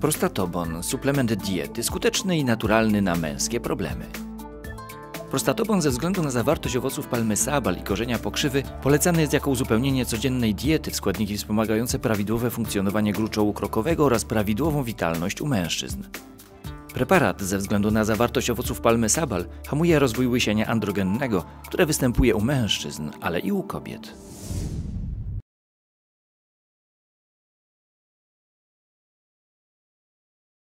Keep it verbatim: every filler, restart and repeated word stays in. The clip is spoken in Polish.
Prostatobon, suplement diety, skuteczny i naturalny na męskie problemy. Prostatobon ze względu na zawartość owoców palmy sabal i korzenia pokrzywy polecany jest jako uzupełnienie codziennej diety w składniki wspomagające prawidłowe funkcjonowanie gruczołu krokowego oraz prawidłową witalność u mężczyzn. Preparat ze względu na zawartość owoców palmy sabal hamuje rozwój łysienia androgennego, które występuje u mężczyzn, ale i u kobiet.